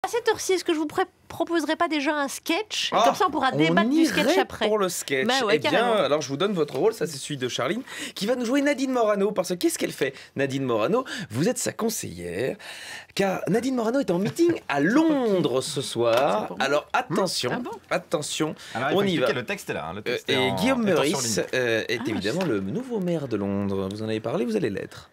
cette heure-ci, est-ce que je vous proposerai pas déjà un sketch? Comme ça, on pourra débattre du sketch après. Pour le sketch. Bah ouais, eh bien, carrément. alors je vous donne votre rôle, ça c'est celui de Charline, qui va nous jouer Nadine Morano. Parce que qu'est-ce qu'elle fait, Nadine Morano? Vous êtes sa conseillère, car Nadine Morano est en meeting à Londres ce soir. Alors attention, attention, Alors, on y va. Le texte est là. Hein, le texte Et est en- Guillaume est en Meurice surligne. est évidemment le nouveau maire de Londres. Vous en avez parlé, vous allez l'être.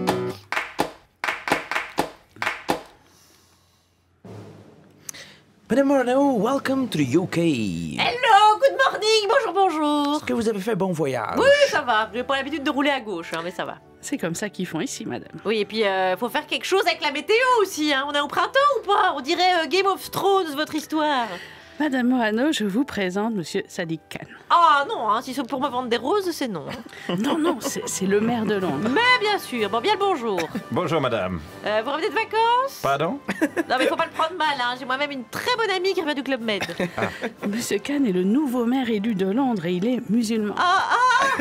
Madame Morano, welcome to the UK. Hello, good morning, bonjour. Est-ce que vous avez fait bon voyage? Oui, ça va. J'ai pas l'habitude de rouler à gauche, hein, mais ça va. C'est comme ça qu'ils font ici, madame. Oui, et puis faut faire quelque chose avec la météo aussi. Hein. On est au printemps ou pas? On dirait Game of Thrones, votre histoire. Madame Morano, je vous présente Monsieur Sadiq Khan. Ah non, hein, si c'est pour me vendre des roses, c'est non. Non, non, c'est le maire de Londres. Mais bien sûr, bon, bien le bonjour. Bonjour, madame. Vous revenez de vacances? Pardon? Non, mais faut pas le prendre mal, hein. J'ai moi-même une très bonne amie qui revient du Club Med. Monsieur Khan est le nouveau maire élu de Londres et il est musulman. Ah,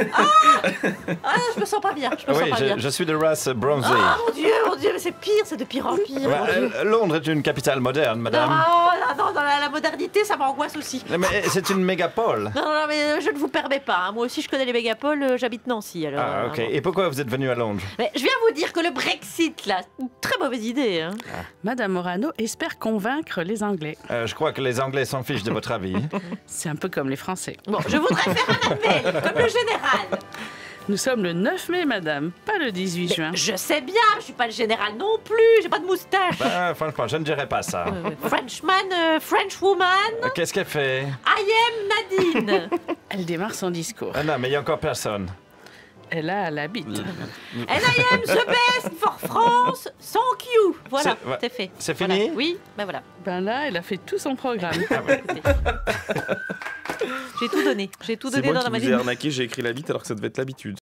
je me sens pas bien, je me sens Oui, pas bien. je suis de race bronzée. Ah, mon Dieu, mais c'est pire, c'est de pire en pire. Ouais, mon Dieu. Londres est une capitale moderne, madame. Non, dans la modernité, ça m'angoisse aussi. Mais c'est une mégapole. Non, mais je ne vous permets pas. Hein. Moi aussi, je connais les mégapoles, j'habite Nancy. Alors, Ah, ok. bon. Et pourquoi vous êtes venu à Londres? Mais je viens vous dire que le Brexit, là, c'est une très mauvaise idée. Hein. Madame Morano espère convaincre les Anglais. Je crois que les Anglais s'en fichent de votre avis. C'est un peu comme les Français. Bon, je voudrais faire un appel, comme le général. Nous sommes le 9 mai, madame, pas le 18 juin. Je sais bien, je suis pas le général non plus, j'ai pas de moustache. Ben, franchement, je ne dirais pas ça. Frenchman, Frenchwoman, Qu'est-ce qu'elle fait? I am Nadine. Elle démarre son discours. Ah non, mais il n'y a encore personne. Elle a la bite. And I am the best for France, thank you. Voilà, Ouais. c'est fait. C'est Voilà. fini? Oui, ben voilà. Ben là, elle a fait tout son programme. J'ai tout donné. J'ai tout C'est donné moi dans qui la vous ai maladie. arnaqué, j'ai écrit la bite alors que ça devait être l'habitude.